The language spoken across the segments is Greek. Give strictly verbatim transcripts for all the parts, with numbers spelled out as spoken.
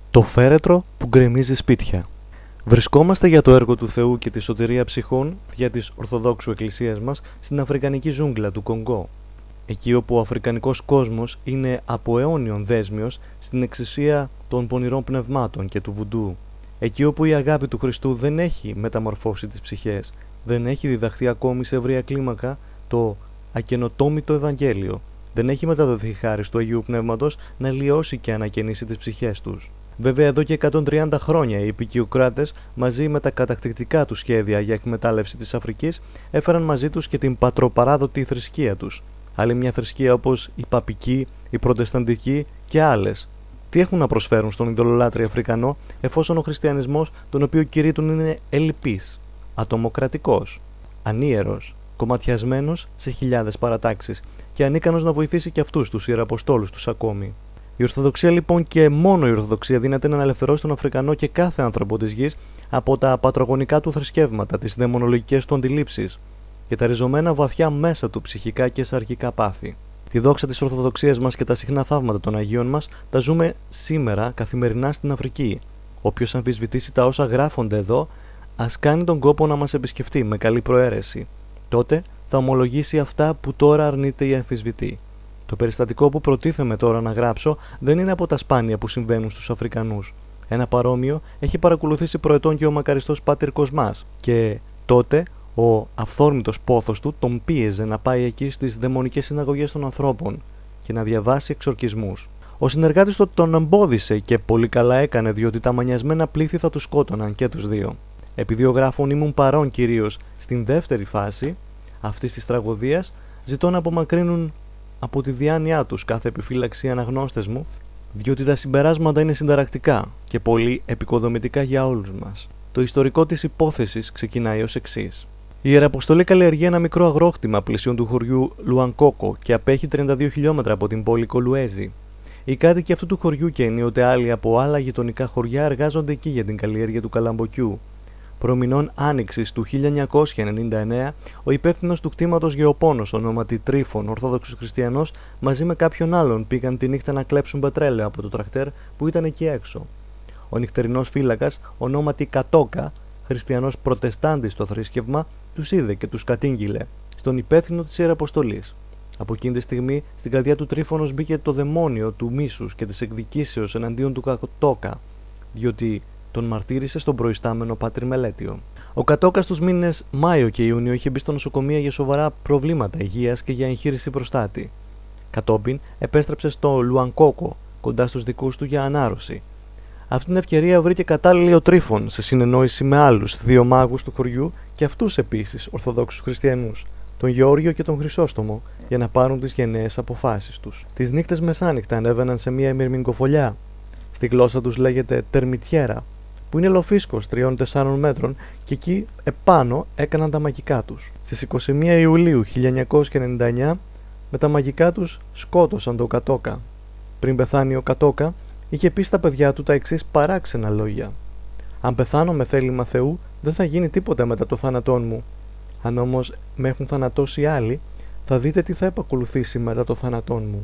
Το φέρετρο που γκρεμίζει σπίτια. Βρισκόμαστε για το έργο του Θεού και τη σωτηρία ψυχών δια της Ορθοδόξου Εκκλησίας μας στην Αφρικανική ζούγκλα του Κονγκό. Εκεί όπου ο Αφρικανικός κόσμος είναι από αιώνιον δέσμιος στην εξουσία των πονηρών πνευμάτων και του βουντού. Εκεί όπου η αγάπη του Χριστού δεν έχει μεταμορφώσει τις ψυχές, δεν έχει διδαχθεί ακόμη σε ευρεία κλίμακα το ακαινοτόμητο Ευαγγέλιο, δεν έχει μεταδοθεί χάρη του Αγίου Πνεύματος να λιώσει και ανακαινήσει τις ψυχές τους. Βέβαια, εδώ και εκατόν τριάντα χρόνια οι οικειοκράτες, μαζί με τα κατακτητικά τους σχέδια για εκμετάλλευση της Αφρικής, έφεραν μαζί τους και την πατροπαράδοτη θρησκεία τους. Άλλη μια θρησκεία όπως η παπική, η προτεσταντική και άλλες. Τι έχουν να προσφέρουν στον ειδωλολάτρη Αφρικανό, εφόσον ο χριστιανισμός, τον οποίο κηρύττουν, είναι ελλειπής, ατομοκρατικός, ανίερος, κομματιασμένος σε χιλιάδες παρατάξεις και ανίκανος να βοηθήσει και αυτούς τους ιεραποστόλους τους ακόμη. Η Ορθοδοξία λοιπόν και μόνο η Ορθοδοξία δύναται να ελευθερώσει τον Αφρικανό και κάθε άνθρωπο της γης από τα πατρογονικά του θρησκεύματα, τις δαιμονολογικές του αντιλήψεις και τα ριζωμένα βαθιά μέσα του ψυχικά και σαρκικά πάθη. Τη δόξα της Ορθοδοξίας μας και τα συχνά θαύματα των Αγίων μας τα ζούμε σήμερα καθημερινά στην Αφρική. Όποιος αμφισβητήσει τα όσα γράφονται εδώ, ας κάνει τον κόπο να μας επισκεφτεί με καλή προαίρεση. Τότε θα ομολογήσει αυτά που τώρα αρνείται ή αμφισβητεί. Το περιστατικό που προτίθεμαι τώρα να γράψω δεν είναι από τα σπάνια που συμβαίνουν στους Αφρικανούς. Ένα παρόμοιο έχει παρακολουθήσει προετών και ο μακαριστός Πάτερ Κοσμάς, και τότε ο αυθόρμητος πόθος του τον πίεζε να πάει εκεί στις δαιμονικές συναγωγές των ανθρώπων και να διαβάσει εξορκισμούς. Ο συνεργάτης του τον εμπόδισε και πολύ καλά έκανε, διότι τα μανιασμένα πλήθη θα τους σκότωναν και τους δύο. Επειδή ο γράφων ήμουν παρόν κυρίως στην δεύτερη φάση αυτής της τραγωδίας, ζητώ να απομακρύνουν από τη διάνοιά τους κάθε επιφύλαξη αναγνώστες μου, διότι τα συμπεράσματα είναι συνταρακτικά και πολύ επικοδομητικά για όλους μας. Το ιστορικό της υπόθεσης ξεκινάει ως εξής. Η Ιεραποστολή καλλιεργεί ένα μικρό αγρόκτημα πλησίον του χωριού Λουανκόκο και απέχει τριάντα δύο χιλιόμετρα από την πόλη Κολουέζη. Οι κάτοικοι αυτού του χωριού και ενίοτε άλλοι από άλλα γειτονικά χωριά εργάζονται εκεί για την καλλιέργεια του καλαμποκιού. Προμηνών Άνοιξης του χίλια εννιακόσια ενενήντα εννέα, ο υπεύθυνος του κτήματος Γεωπόνος, ονόματι Τρίφων, Ορθόδοξος Χριστιανός, μαζί με κάποιον άλλον πήγαν τη νύχτα να κλέψουν πετρέλαιο από το τρακτέρ που ήταν εκεί έξω. Ο νυχτερινός φύλακας, ονόματι Κατόκα, χριστιανός προτεστάντης στο θρήσκευμα, τους είδε και τους κατήγγειλε στον υπεύθυνο της Ιεραποστολής. Από εκείνη τη στιγμή, στην καρδιά του Τρίφωνος μπήκε το δαιμόνιο του μίσους και της εκδικήσεως εναντίον του Κατόκα, διότι τον μαρτύρησε στον προϊστάμενο Πάτερ Μελέτιο. Ο Κατόκα στους μήνες Μάιο και Ιούνιο είχε μπει στο νοσοκομείο για σοβαρά προβλήματα υγείας και για εγχείρηση προστάτη. Κατόπιν επέστρεψε στο Λουανκόκο, κοντά στους δικούς του, για ανάρρωση. Αυτή την ευκαιρία βρήκε κατάλληλη ο Τρίφων σε συνεννόηση με άλλους δύο μάγους του χωριού και αυτούς επίσης Ορθοδόξους Χριστιανούς, τον Γεώργιο και τον Χρυσόστομο, για να πάρουν τις γενναίες αποφάσεις τους. Τις νύχτες μεσάνυχτα ανέβαιναν σε μια μυρμηγκοφολιά. Στη γλώσσα τους λέγεται τερμιτιέρα, που είναι λοφίσκος τριών τεσσάρων μέτρων, και εκεί επάνω έκαναν τα μαγικά τους. Στις είκοσι μία Ιουλίου χίλια εννιακόσια ενενήντα εννέα, με τα μαγικά τους σκότωσαν τον Κατόκα. Πριν πεθάνει ο Κατόκα, είχε πει στα παιδιά του τα εξής παράξενα λόγια: «Αν πεθάνω με θέλημα Θεού, δεν θα γίνει τίποτα μετά το θάνατόν μου. Αν όμως με έχουν θανατώσει άλλοι, θα δείτε τι θα επακολουθήσει μετά το θάνατόν μου».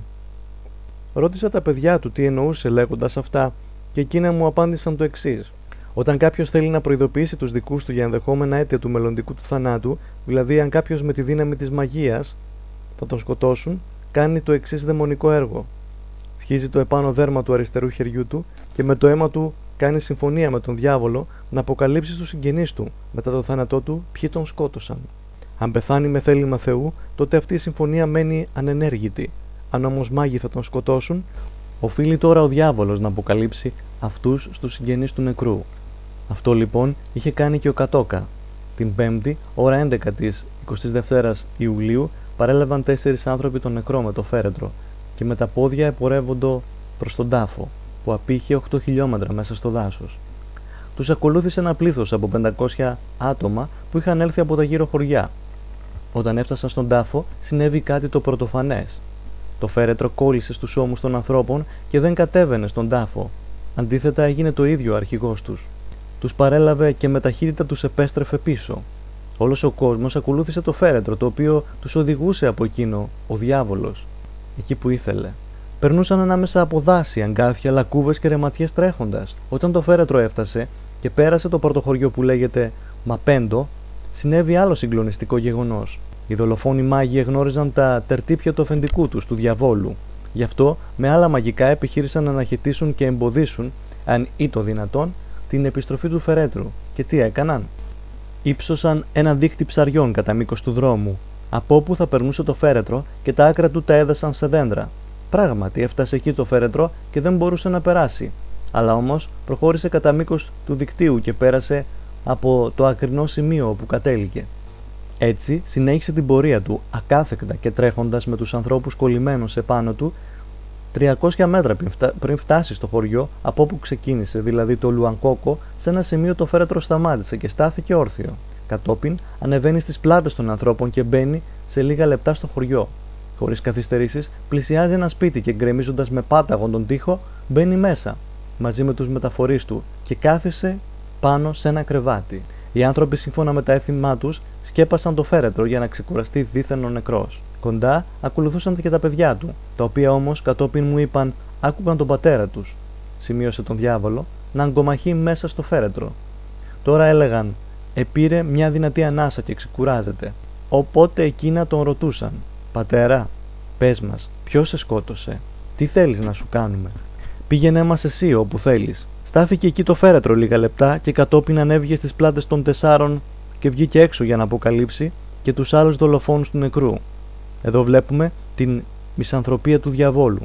Ρώτησα τα παιδιά του τι εννοούσε λέγοντας αυτά, και εκείνα μου απάντησαν το εξής: όταν κάποιος θέλει να προειδοποιήσει τους δικούς του για ενδεχόμενα αίτια του μελλοντικού του θανάτου, δηλαδή αν κάποιος με τη δύναμη της μαγείας θα τον σκοτώσουν, κάνει το εξής δαιμονικό έργο. Σχίζει το επάνω δέρμα του αριστερού χεριού του και με το αίμα του κάνει συμφωνία με τον διάβολο να αποκαλύψει στους συγγενείς του μετά το θάνατό του ποιοι τον σκότωσαν. Αν πεθάνει με θέλημα Θεού, τότε αυτή η συμφωνία μένει ανενέργητη. Αν όμως μάγοι θα τον σκοτώσουν, οφείλει τώρα ο διάβολος να αποκαλύψει αυτούς στους συγγενείς του νεκρού. Αυτό λοιπόν είχε κάνει και ο Κατόκα. Την Πέμπτη, ώρα έντεκα της εικοστής δεύτερης Ιουλίου, παρέλαβαν τέσσερις άνθρωποι τον νεκρό με το φέρετρο και με τα πόδια επορεύοντο προς τον τάφο, που απήχε οκτώ χιλιόμετρα μέσα στο δάσος. Τους ακολούθησε ένα πλήθος από πεντακόσια άτομα που είχαν έλθει από τα γύρω χωριά. Όταν έφτασαν στον τάφο, συνέβη κάτι το πρωτοφανές. Το φέρετρο κόλλησε στους ώμους των ανθρώπων και δεν κατέβαινε στον τάφο. Αντίθετα, έγινε το ίδιο ο αρχηγός τους. Τους παρέλαβε και με ταχύτητα τους επέστρεφε πίσω. Όλος ο κόσμος ακολούθησε το φέρετρο, το οποίο τους οδηγούσε από εκείνο ο διάβολος, εκεί που ήθελε. Περνούσαν ανάμεσα από δάση, αγκάθια, λακκούβες και ρεματιές τρέχοντας. Όταν το φέρετρο έφτασε και πέρασε το πρωτοχωριό που λέγεται Μαπέντο, συνέβη άλλο συγκλονιστικό γεγονός. Οι δολοφόνοι μάγοι εγνώριζαν τα τερτύπια του αφεντικού τους, του διαβόλου. Γι' αυτό με άλλα μαγικά επιχείρησαν να αναχαιτήσουν και εμποδίσουν, αν ή το δυνατόν, την επιστροφή του φερέτρου. Και τι έκαναν? Ήψωσαν ένα δίχτυ ψαριών κατά μήκος του δρόμου, από όπου θα περνούσε το φέρετρο, και τα άκρα του τα έδεσαν σε δέντρα. Πράγματι έφτασε εκεί το φέρετρο και δεν μπορούσε να περάσει, αλλά όμως προχώρησε κατά μήκος του δικτύου και πέρασε από το ακρινό σημείο όπου κατέληγε. Έτσι συνέχισε την πορεία του ακάθεκτα και τρέχοντας με τους ανθρώπους κολλημένους επάνω του τριακόσια μέτρα πριν φτάσει στο χωριό από όπου ξεκίνησε, δηλαδή το Λουανκόκο. Σε ένα σημείο το φέρετρο σταμάτησε και στάθηκε όρθιο. Κατόπιν ανεβαίνει στις πλάτες των ανθρώπων και μπαίνει σε λίγα λεπτά στο χωριό. Χωρίς καθυστερήσεις πλησιάζει ένα σπίτι και γκρεμίζοντας με πάταγον τον τοίχο μπαίνει μέσα μαζί με τους μεταφορείς του και κάθισε πάνω σε ένα κρεβάτι. Οι άνθρωποι, σύμφωνα με τα έθιμά τους, σκέπασαν το φέρετρο για να ξεκουραστεί δίθεν ο νεκρός. Κοντά ακολουθούσαν και τα παιδιά του, τα οποία όμως κατόπιν μου είπαν άκουγαν τον πατέρα τους, σημείωσε τον διάβολο, να αγκομαχεί μέσα στο φέρετρο. Τώρα έλεγαν επήρε μια δυνατή ανάσα και ξεκουράζεται. Οπότε εκείνα τον ρωτούσαν, πατέρα, πες μας, ποιος σε σκότωσε, τι θέλεις να σου κάνουμε? Πήγαινε μας εσύ όπου θέλεις. Στάθηκε εκεί το φέρετρο λίγα λεπτά και κατόπιν ανέβηκε στις πλάτες των τεσσάρων και βγήκε έξω για να αποκαλύψει και τους άλλους δολοφόνους του νεκρού. Εδώ βλέπουμε την μισανθρωπία του διαβόλου.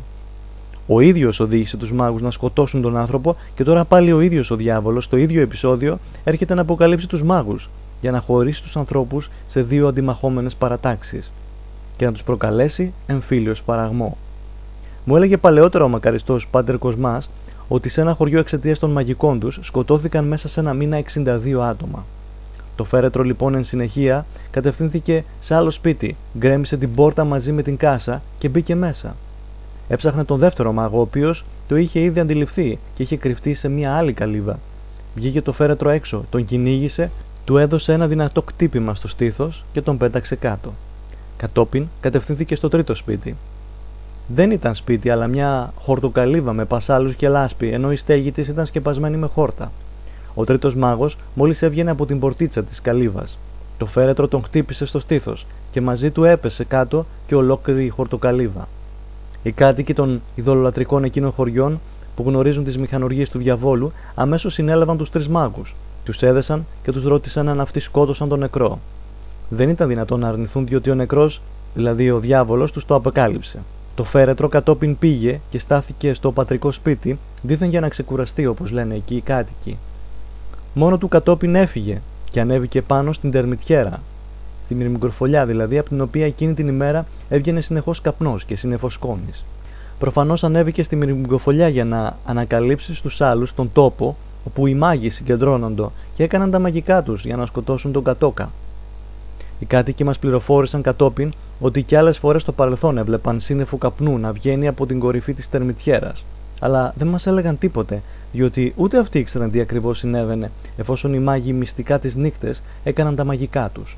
Ο ίδιος οδήγησε τους μάγους να σκοτώσουν τον άνθρωπο και τώρα πάλι ο ίδιος ο διάβολος στο ίδιο επεισόδιο έρχεται να αποκαλύψει τους μάγους για να χωρίσει τους ανθρώπους σε δύο αντιμαχόμενες παρατάξεις και να τους προκαλέσει εμφύλιο σπαραγμό. Μου έλεγε παλαιότερα ο μακαριστός Πάτερ Κοσμάς ότι σε ένα χωριό εξαιτίας των μαγικών τους σκοτώθηκαν μέσα σε ένα μήνα εξήντα δύο άτομα. Το φέρετρο λοιπόν εν συνεχεία κατευθύνθηκε σε άλλο σπίτι, γκρέμισε την πόρτα μαζί με την κάσα και μπήκε μέσα. Έψαχνε τον δεύτερο μάγο, ο οποίος το είχε ήδη αντιληφθεί και είχε κρυφτεί σε μια άλλη καλύβα. Βγήκε το φέρετρο έξω, τον κυνήγησε, του έδωσε ένα δυνατό κτύπημα στο στήθος και τον πέταξε κάτω. Κατόπιν κατευθύνθηκε στο τρίτο σπίτι. Δεν ήταν σπίτι, αλλά μια χορτοκαλύβα με πασάλους και λάσπη, ενώ η στέγη της ήταν σκεπασμένη με χόρτα. Ο τρίτος μάγος μόλις έβγαινε από την πορτίτσα της καλύβας. Το φέρετρο τον χτύπησε στο στήθος και μαζί του έπεσε κάτω και ολόκληρη η χορτοκαλύβα. Οι κάτοικοι των ειδωλολατρικών εκείνων χωριών που γνωρίζουν τις μηχανουργίες του διαβόλου αμέσως συνέλαβαν τους τρεις μάγους. Τους έδεσαν και τους ρώτησαν αν αυτοί σκότωσαν τον νεκρό. Δεν ήταν δυνατόν να αρνηθούν, διότι ο νεκρός, δηλαδή ο διάβολος, τους το αποκάλυψε. Το φέρετρο κατόπιν πήγε και στάθηκε στο πατρικό σπίτι, δήθεν για να ξεκουραστεί, όπως λένε εκεί οι κάτοικοι. Μόνο του κατόπιν έφυγε και ανέβηκε πάνω στην τερμιτιέρα, στη μυρμικροφολιά δηλαδή, από την οποία εκείνη την ημέρα έβγαινε συνεχώς καπνός και σύννεφος σκόνης. Προφανώς ανέβηκε στη μυρμικροφολιά για να ανακαλύψει στους άλλους τον τόπο όπου οι μάγοι συγκεντρώνονται και έκαναν τα μαγικά τους για να σκοτώσουν τον Κατόκα. Οι κάτοικοι μας πληροφόρησαν κατόπιν ότι κι άλλες φορές στο παρελθόν έβλεπαν σύννεφο καπνού να βγαίνει από την κορυφή της τερμιτιέρας. Αλλά δεν μας έλεγαν τίποτε, διότι ούτε αυτοί ήξεραν τι ακριβώς συνέβαινε, εφόσον οι μάγοι μυστικά τις νύχτες έκαναν τα μαγικά τους.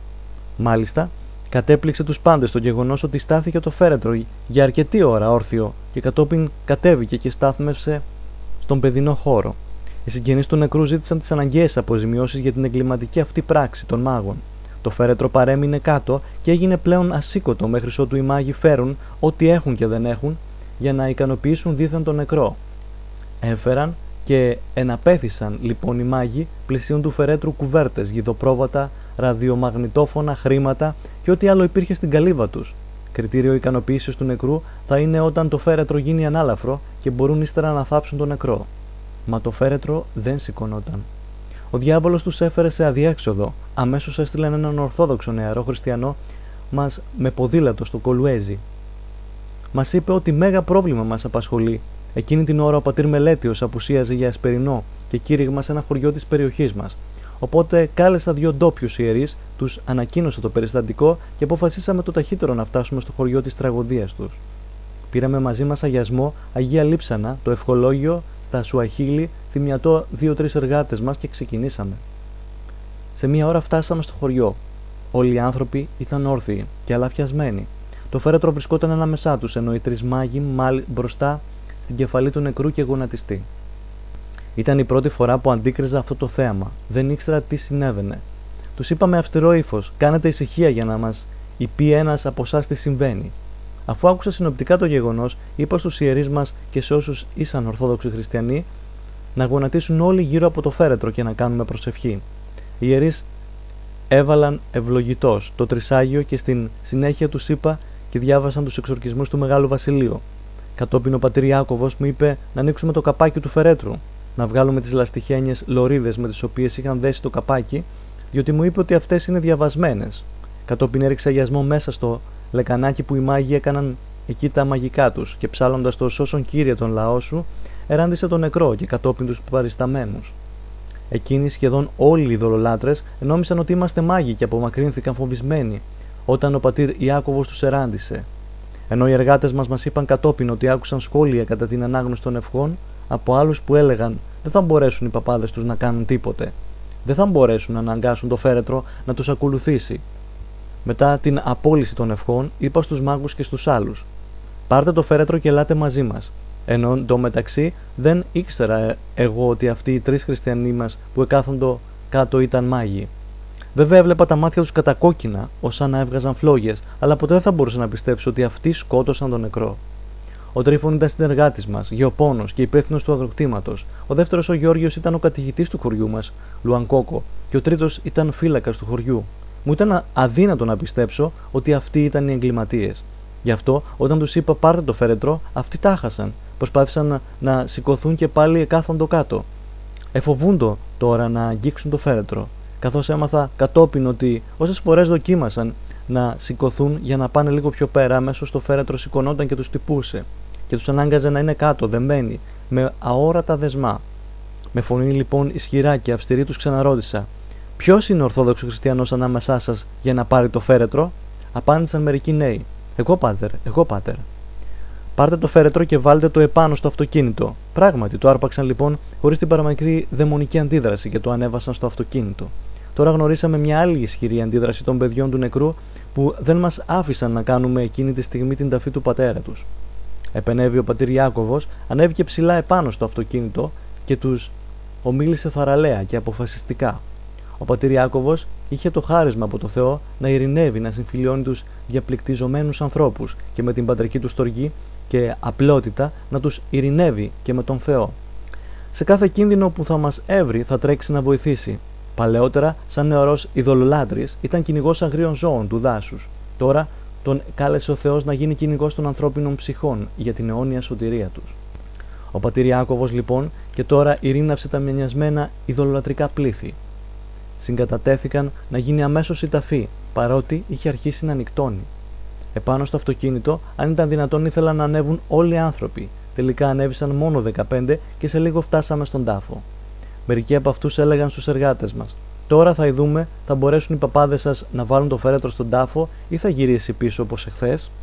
Μάλιστα, κατέπληξε τους πάντες το γεγονός ότι στάθηκε το φέρετρο για αρκετή ώρα όρθιο και κατόπιν κατέβηκε και στάθμευσε στον παιδινό χώρο. Οι συγγενείς του νεκρού ζήτησαν τις αναγκαίες αποζημιώσεις για την εγκληματική αυτή πράξη των μάγων. Το φέρετρο παρέμεινε κάτω και έγινε πλέον ασήκωτο μέχρι ότου οι μάγοι φέρουν ό,τι έχουν και δεν έχουν για να ικανοποιήσουν δίθεν τον νεκρό. Έφεραν και εναπέθησαν λοιπόν οι μάγοι πλησίον του φερέτρου κουβέρτες, γιδοπρόβατα, ραδιομαγνητόφωνα, χρήματα και ό,τι άλλο υπήρχε στην καλύβα τους. Κριτήριο ικανοποίησης του νεκρού θα είναι όταν το φέρετρο γίνει ανάλαφρο και μπορούν ύστερα να θάψουν τον νεκρό. Μα το φέρετρο δεν σηκωνόταν. Ο διάβολος τους έφερε σε αδιέξοδο. Αμέσως έστειλαν έναν ορθόδοξο νεαρό χριστιανό μας με ποδήλατο στο Κολουέζι. Μας είπε ότι μέγα πρόβλημα μας απασχολεί. Εκείνη την ώρα ο πατήρ Μελέτιος απουσίαζε για ασπερινό και κήρυγμα σε ένα χωριό της περιοχής μας. Οπότε κάλεσα δύο ντόπιους ιερείς, τους ανακοίνωσα το περιστατικό και αποφασίσαμε το ταχύτερο να φτάσουμε στο χωριό της τραγωδίας τους. Πήραμε μαζί μας αγιασμό, Αγία Λείψανα, το ευχολόγιο στα Σουαχίλη, θυμιατό δύο-τρεις εργάτες μας και ξεκινήσαμε. Σε μία ώρα φτάσαμε στο χωριό. Όλοι οι άνθρωποι ήταν όρθιοι και αλαφιασμένοι. Το φέρετρο βρισκόταν ανάμεσά τους, ενώ οι τρεις μάγοι μάλι μπροστά στην κεφαλή του νεκρού και γονατιστή. Ήταν η πρώτη φορά που αντίκριζα αυτό το θέαμα. Δεν ήξερα τι συνέβαινε. Τους είπα με αυστηρό ύφος: κάνετε ησυχία για να μας πει ένας από εσάς τι συμβαίνει. Αφού άκουσα συνοπτικά το γεγονός, είπα στους ιερείς μας και σε όσους ήσαν Ορθόδοξοι Χριστιανοί να γονατίσουν όλοι γύρω από το φέρετρο και να κάνουμε προσευχή. Οι ιερείς έβαλαν ευλογητός το τρισάγιο και στην συνέχεια τους είπα και διάβασαν τους εξορκισμούς του Μεγάλου Βασιλείου. Κατόπιν ο πατήρ Ιάκωβος μου είπε να ανοίξουμε το καπάκι του φερέτρου, να βγάλουμε τις λαστιχένιες λωρίδες με τις οποίες είχαν δέσει το καπάκι, διότι μου είπε ότι αυτές είναι διαβασμένες. Κατόπιν έριξα αγιασμό μέσα στο λεκανάκι που οι μάγοι έκαναν εκεί τα μαγικά τους και ψάλλοντας το «Σώσον Κύριε τον λαό σου», εράντισε τον νεκρό και κατόπιν τους παρισταμένους. Εκείνοι σχεδόν όλοι οι ειδωλολάτρες νόμισαν ότι είμαστε μάγοι και απομακρύνθηκαν φοβισμένοι όταν ο πατήρ Ιάκωβος τους εράντισε. Ενώ οι εργάτες μας μας είπαν κατόπιν ότι άκουσαν σχόλια κατά την ανάγνωση των ευχών από άλλους που έλεγαν δεν θα μπορέσουν οι παπάδες τους να κάνουν τίποτε. Δεν θα μπορέσουν να αναγκάσουν το φέρετρο να τους ακολουθήσει. Μετά την απόλυση των ευχών, είπα στους μάγους και στους άλλους: πάρτε το φέρετρο και ελάτε μαζί μας. Ενώ εντωμεταξύ δεν ήξερα εγώ ότι αυτοί οι τρεις χριστιανοί μας που εκάθοντο κάτω ήταν μάγοι. Βέβαια έβλεπα τα μάτια τους κατακόκκινα, ως να έβγαζαν φλόγες, αλλά ποτέ δεν θα μπορούσα να πιστέψω ότι αυτοί σκότωσαν τον νεκρό. Ο Τρίφων ήταν συνεργάτης μας, γεωπόνος και υπεύθυνος του αγροκτήματος. Ο δεύτερος, ο Γιώργιος, ήταν ο καθηγητής του χωριού μας, Λουανκόκο, και ο τρίτος ήταν φύλακας του χωριού. Μου ήταν αδύνατο να πιστέψω ότι αυτοί ήταν οι εγκληματίες. Γι' αυτό, όταν τους είπα πάρτε το φέρετρο, αυτοί τα χάσαν. Προσπάθησαν να, να σηκωθούν και πάλι κάθοντο κάτω. Εφοβούντο τώρα να αγγίξουν το φέρετρο, καθώς έμαθα κατόπιν ότι όσες φορές δοκίμασαν να σηκωθούν για να πάνε λίγο πιο πέρα, αμέσως το φέρετρο σηκωνόταν και τους τυπούσε και τους ανάγκαζε να είναι κάτω, δεμένοι, με αόρατα δεσμά. Με φωνή λοιπόν ισχυρά και αυστηρή τους ξαναρώτησα: ποιος είναι ο Ορθόδοξος Χριστιανός ανάμεσά σας για να πάρει το φέρετρο? Απάντησαν μερικοί νέοι: εγώ πάτερ, εγώ πάτερ. Πάρτε το φέρετρο και βάλτε το επάνω στο αυτοκίνητο. Πράγματι, το άρπαξαν λοιπόν χωρίς την παραμικρή δαιμονική αντίδραση και το ανέβασαν στο αυτοκίνητο. Τώρα γνωρίσαμε μια άλλη ισχυρή αντίδραση των παιδιών του νεκρού που δεν μας άφησαν να κάνουμε εκείνη τη στιγμή την ταφή του πατέρα τους. Επενέβη ο πατήρ Ιάκωβος, ανέβηκε ψηλά επάνω στο αυτοκίνητο και τους ομίλησε θαραλέα και αποφασιστικά. Ο πατήρ Ιάκωβος είχε το χάρισμα από το Θεό να ειρηνεύει, να συμφιλιώνει τους διαπληκτιζομένους ανθρώπους και με την πατρική του στοργή και απλότητα να τους ειρηνεύει και με τον Θεό. Σε κάθε κίνδυνο που θα μας έβρει θα τρέξει να βοηθήσει. Παλαιότερα, σαν νεαρός ειδωλολάτρης, ήταν κυνηγός αγρίων ζώων του δάσους. Τώρα τον κάλεσε ο Θεός να γίνει κυνηγός των ανθρώπινων ψυχών για την αιώνια σωτηρία τους. Ο πατήρ Ιάκωβος λοιπόν και τώρα ειρήναυσε τα μενιασμένα ειδωλολατρικά πλήθη. Συγκατατέθηκαν να γίνει αμέσως η ταφή, παρότι είχε αρχίσει να νυχτώνει. Επάνω στο αυτοκίνητο, αν ήταν δυνατόν, ήθελαν να ανέβουν όλοι οι άνθρωποι. Τελικά ανέβησαν μόνο δεκαπέντε και σε λίγο φτάσαμε στον τάφο. Μερικοί από αυτούς έλεγαν στους εργάτες μας: τώρα θα ειδούμε, θα μπορέσουν οι παπάδες σας να βάλουν το φέρετρο στον τάφο ή θα γυρίσει πίσω όπως εχθές?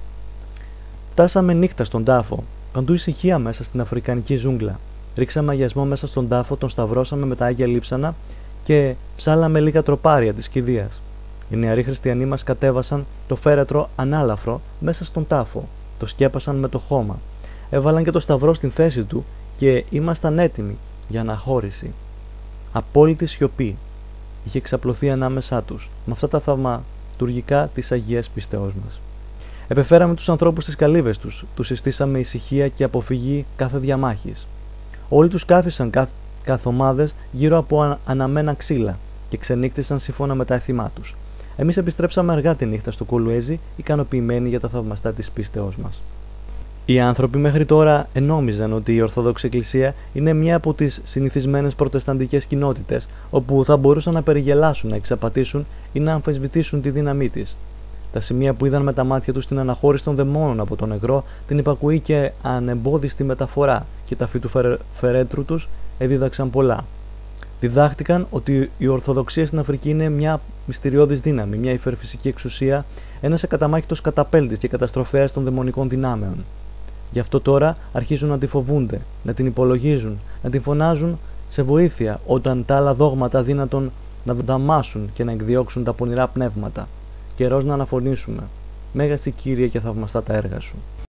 Φτάσαμε νύχτα στον τάφο. Παντού ησυχία μέσα στην αφρικανική ζούγκλα. Ρίξαμε αγιασμό μέσα στον τάφο, τον σταυρώσαμε με τα άγια λείψανα και ψάλαμε λίγα τροπάρια της κηδείας. Οι νεαροί χριστιανοί μας κατέβασαν το φέρετρο ανάλαφρο μέσα στον τάφο. Το σκέπασαν με το χώμα. Έβαλαν και το σταυρό στην θέση του και ήμασταν έτοιμοι για αναχώρηση. Απόλυτη σιωπή είχε εξαπλωθεί ανάμεσά τους με αυτά τα θαυματουργικά της Αγίας Πίστεώς μας. Επεφέραμε τους ανθρώπους στις καλύβες τους, τους συστήσαμε ησυχία και αποφυγή κάθε διαμάχης. Όλοι τους κάθισαν καθ, καθομάδες γύρω από ανα, αναμένα ξύλα και ξενύχτησαν σύμφωνα με τα έθιμά τους. Εμείς επιστρέψαμε αργά τη νύχτα στο Κολουέζι, ικανοποιημένοι για τα θαυμαστά της πίστεώς μας. Οι άνθρωποι μέχρι τώρα ενόμιζαν ότι η Ορθόδοξη Εκκλησία είναι μια από τις συνηθισμένες προτεσταντικές κοινότητες, όπου θα μπορούσαν να περιγελάσουν, να εξαπατήσουν ή να αμφισβητήσουν τη δύναμή της. Τα σημεία που είδαν με τα μάτια τους την αναχώρηση των δαιμόνων από τον νεκρό, την υπακουή και ανεμπόδιστη μεταφορά και ταφή του φερε... φερέτρου τους εδίδαξαν πολλά. Διδάχτηκαν ότι η Ορθοδοξία στην Αφρική είναι μια μυστηριώδης δύναμη, μια υπερφυσική εξουσία, ένας ακαταμάχητος καταπέλτης και καταστροφέας των δαιμονικών δυνάμεων. Γι' αυτό τώρα αρχίζουν να τη φοβούνται, να την υπολογίζουν, να την φωνάζουν σε βοήθεια όταν τα άλλα δόγματα δύνατον να δαμάσουν και να εκδιώξουν τα πονηρά πνεύματα. Καιρός να αναφωνήσουμε. Μέγα σε Κύριε και θαυμαστά τα έργα σου.